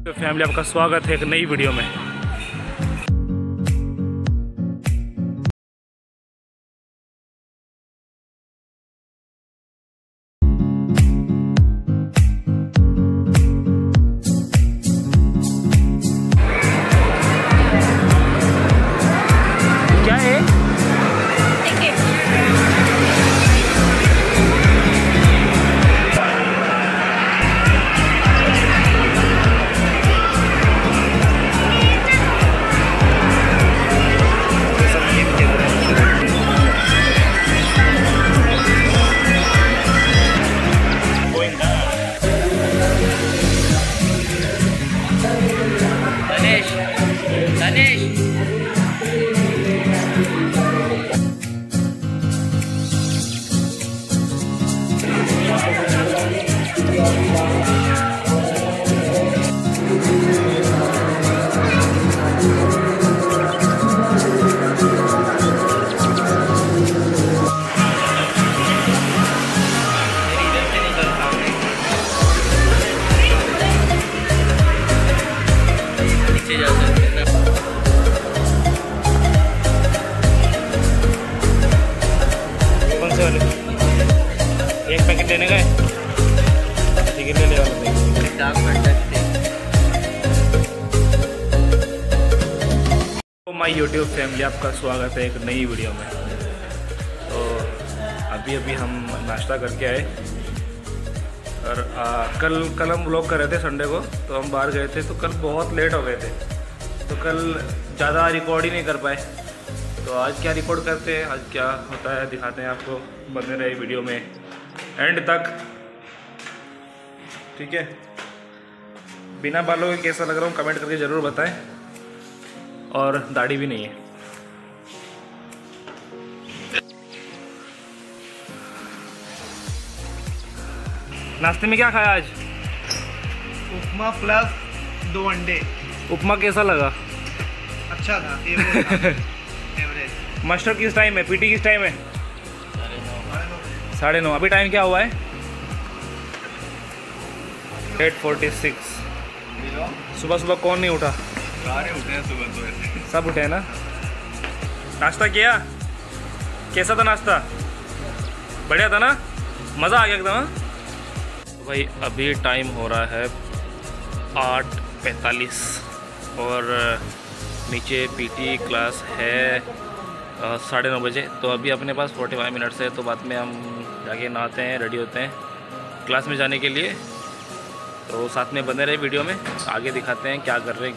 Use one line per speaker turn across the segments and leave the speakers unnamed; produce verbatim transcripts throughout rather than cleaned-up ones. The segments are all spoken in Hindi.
तो फैमिली आपका स्वागत है एक नई वीडियो में। क्या है? एक पैकेट लेने गए, टिकट ले ले तो माय यूट्यूब फैमिली आपका स्वागत है एक नई वीडियो में। तो अभी अभी हम नाश्ता करके आए और आ, कल कल हम व्लॉग कर रहे थे संडे को, तो हम बाहर गए थे तो कल बहुत लेट हो गए थे, तो कल ज़्यादा रिकॉर्ड ही नहीं कर पाए। तो आज क्या रिकॉर्ड करते हैं, आज क्या होता है दिखाते हैं आपको, बने रहे वीडियो में एंड तक, ठीक है। बिना बालों के कैसा लग रहा हूँ कमेंट करके ज़रूर बताएं, और दाढ़ी भी नहीं है। नाश्ते में क्या खाया आज?
उपमा प्लस दो अंडे।
उपमा कैसा लगा?
अच्छा था, एवरेज।
मास्टर किस टाइम है, पीटी किस टाइम है? साढ़े नौ। अभी टाइम क्या हुआ है? Eight forty six. सुबह सुबह कौन नहीं उठा?
सारे उठे हैं सुबह तो।
सब उठे हैं ना। नाश्ता किया? कैसा था नाश्ता? बढ़िया था ना? मज़ा आ गया एकदम। तो भाई अभी टाइम हो रहा है आठ पैंतालीस और नीचे पीटी क्लास है साढ़े नौ बजे। तो अभी अपने पास फोर्टी फाइव मिनट्स है, तो बाद में हम जाके नहाते हैं, रेडी होते हैं क्लास में जाने के लिए। तो साथ में बने रहे वीडियो में, आगे दिखाते हैं क्या कर रहे हैं।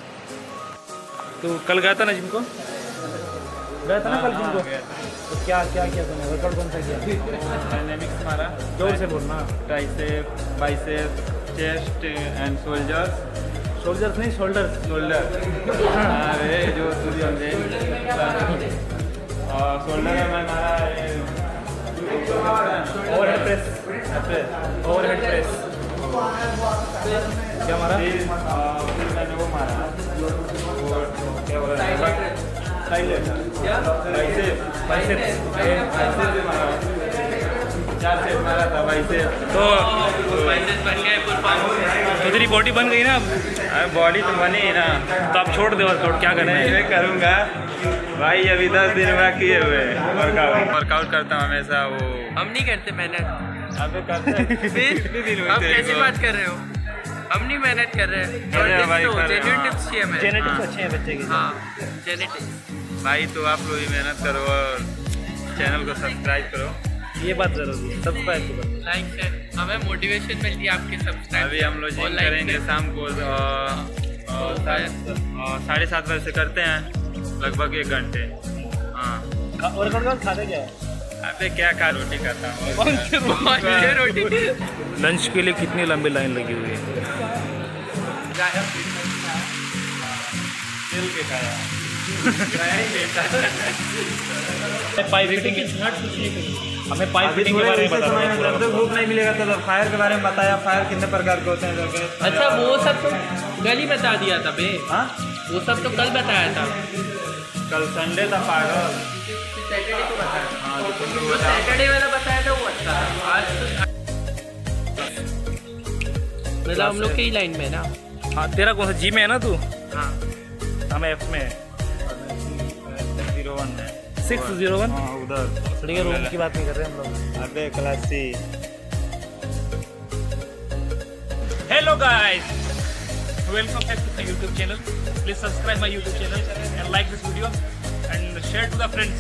तो कल गया था ना जिम को? गया था ना कल जिम को? तो क्या क्या किया तुमने, वर्कआउट कौन सा किया?
डायनेमिक्स मारा,
जोर से बोलना।
Tricep, bicep, chest and shoulders.
Shoulders नहीं, शोल्डर्स।
शोल्डर अरे जो तुझे समझे। और शोल्डर में मैं मारा
ओवरहेड प्रेस। ओवरहेड प्रेस क्या मारा?
फिर मैंने वो मारा, वो क्या बोला, बाइसेप बाइसेप बाइसेप मारा, चार सेट मारा था बाइसेप।
तो
बाइसेप बन गए फुल पाँच।
तो तेरी बॉडी बन गई ना अब?
बॉडी तो बनी ही ना,
तो आप छोड़ दे वर्कआउट, क्या करना है?
मैं करूँगा भाई, अभी दस दिन में किए हुए वर्कआउट वर्कआउट करता हूँ हमेशा। वो
हम नहीं करते मेहनत।
अबे करते हैं।
फिर आप कैसी बात कर रहे हो? हम नहीं मेहनत कर रहे हैं।
भाई, पर-
जेन्युइन
हाँ।
टिप्स चाहिए हमें।
जेनेटिक्स अच्छे हैं बच्चे के।
हाँ, जेनेटिक्स।
भाई तो आप लोग भी मेहनत करो और चैनल को सब्सक्राइब करो।
ये बात जरूरी है, सब्सक्राइब करो।
लाइक से हमें मोटिवेशन मिलती है आपके सब्सक्राइब।
अभी हम लोग जिम करेंगे शाम को, और- और साढ़े- और साढ़े सात बजे से करते हैं लगभग एक घंटे। हाँ
वर्कआउट खाते क्या है?
अबे क्या खा, रोटी खाता हूँ।
ये रोटी
लंच के लिए कितनी लंबी लाइन लगी हुई है?
तेल के खाया।
पाइप फिटिंग की हमें पाइप फिटिंग के बारे में बता।
जब तक भूख नहीं मिलेगा तो फायर के बारे में बताया, फायर कितने प्रकार के होते हैं करके।
अच्छा वो सब तो कल ही बता दिया था बे।
हाँ
वो सब तो कल बताया था।
कल संडे था पागल।
सैटरडे को बताया।
हाँ तो तुम लोग
वो
बताओ।
सैटरडे वाला बताया था, वो अच्छा था। आज तो मतलब हम लोग के ही लाइन में ना।
हाँ तेरा कौन सा जी में है ना तू?
हाँ
हम एफ में है।
जीरो वन है।
सिक्स जीरो वन
हाँ उधर
ठीक है, रूम की बात नहीं कर रहे हम लोग।
अबे class C.
Hello guys, welcome back to my YouTube channel. Please subscribe my YouTube channel and like this video and share to the friends.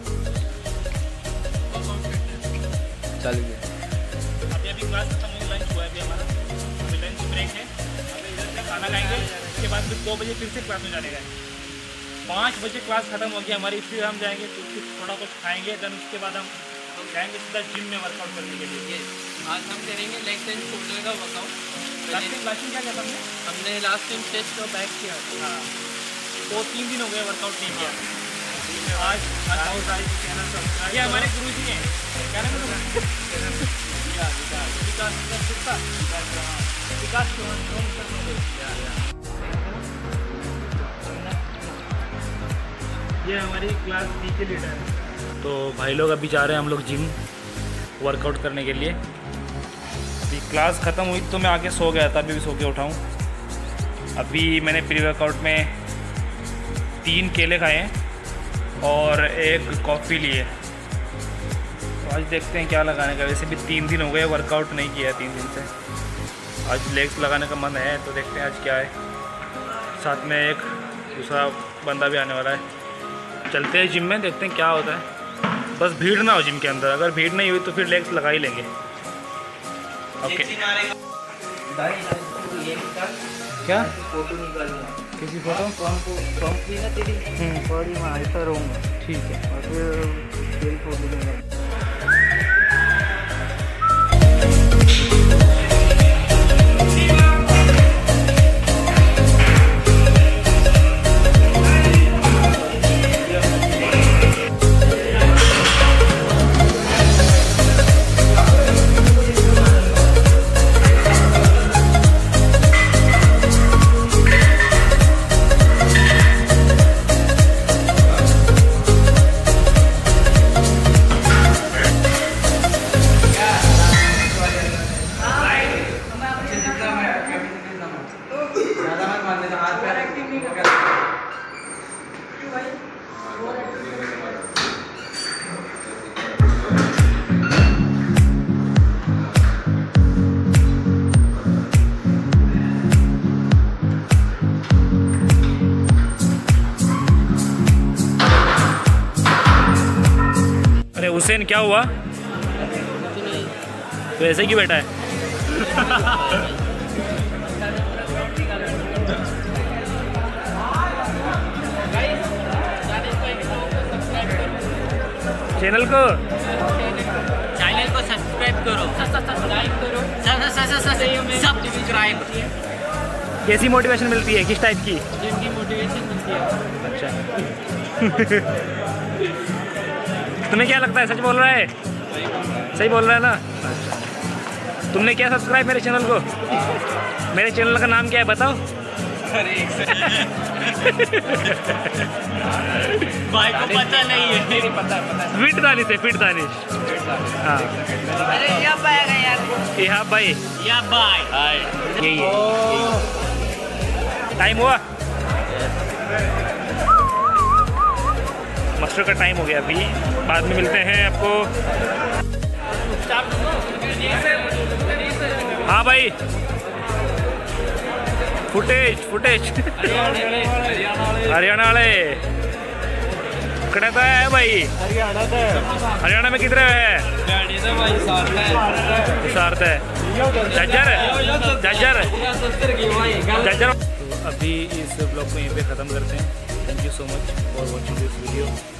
चलिए
अभी अभी क्लास खत्म हुई, लंच हुआ है अभी हमारा, अभी लंच ब्रेक है। अभी इधर से खाना खाएंगे, उसके बाद फिर दो बजे फिर से क्लास में जाने का है। पाँच बजे क्लास खत्म हो गया हमारी, फिर हम जाएंगे कुछ कुछ थोड़ा कुछ खाएंगे, देन उसके बाद हम जाएंगे सीधा जिम में वर्कआउट करने के लिए।
आज हम करेंगे लेग एंड शोल्डर का workout.
Last time last time क्या किया था हमने?
हमने लास्ट टाइम चेस्ट और बैक किया।
हाँ, दो तीन दिन हो गए वर्कआउट नहीं किया। आज चैनल सब्सक्राइब, ये हमारे गुरु जी हैं, क्या नाम है उनका? विकास ये हमारी क्लास डी के लीडर है। तो भाई लोग अभी जा रहे हैं हम लोग जिम वर्कआउट करने के लिए। अभी क्लास ख़त्म हुई तो मैं आके सो गया था, अभी भी सो के उठाऊँ। अभी मैंने प्री वर्कआउट में तीन केले खाए हैं और एक कॉफ़ी ली है। तो आज देखते हैं क्या लगाने का। वैसे भी तीन दिन हो गए वर्कआउट नहीं किया है, तीन दिन से। आज लेग्स लगाने का मन है, तो देखते हैं आज क्या है। साथ में एक दूसरा बंदा भी आने वाला है। चलते हैं जिम में, देखते हैं क्या होता है। बस भीड़ ना हो जिम के अंदर, अगर भीड़ नहीं हुई तो फिर लेग्स लगा ही लेंगे। ओके क्या
फोटो निकालना
किसी फोटो
ना तेरी बॉडी में ऐसा रहूँगा।
ठीक है।
और फिर तेरी फोटो निकाल।
हुसैन क्या हुआ? तो ऐसे क्यों बैठा है? चैनल को
चैनल को सब्सक्राइब करो, सब्सक्राइब करो, सब्सक्राइब।
कैसी मोटिवेशन मिलती है, किस टाइप की?
जिनकी मोटिवेशन मिलती है।
अच्छा तुम्हें क्या लगता है, सच बोल रहा है? सही बोल रहा है ना? अच्छा, तुमने क्या सब्सक्राइब मेरे चैनल को? मेरे चैनल का नाम क्या है बताओ?
भाई को पता नहीं है।
पता पता
फिट दानिश है, फिट दानिश। हाँ
अरे या भाई यार,
ये भाई
या भाई
यही है। टाइम हुआ, मास्टर का टाइम हो गया। अभी बाद में मिलते हैं आपको। हाँ भाई, फुटेज फुटेज हरियाणा वाले कड़ता है भाई। हरियाणा में किधर है? सार्थ है, जज्जर जज्जर जज्जर। अभी इस ब्लॉग को यहीं पे ख़त्म करते हैं। Thank you so much for watching this video.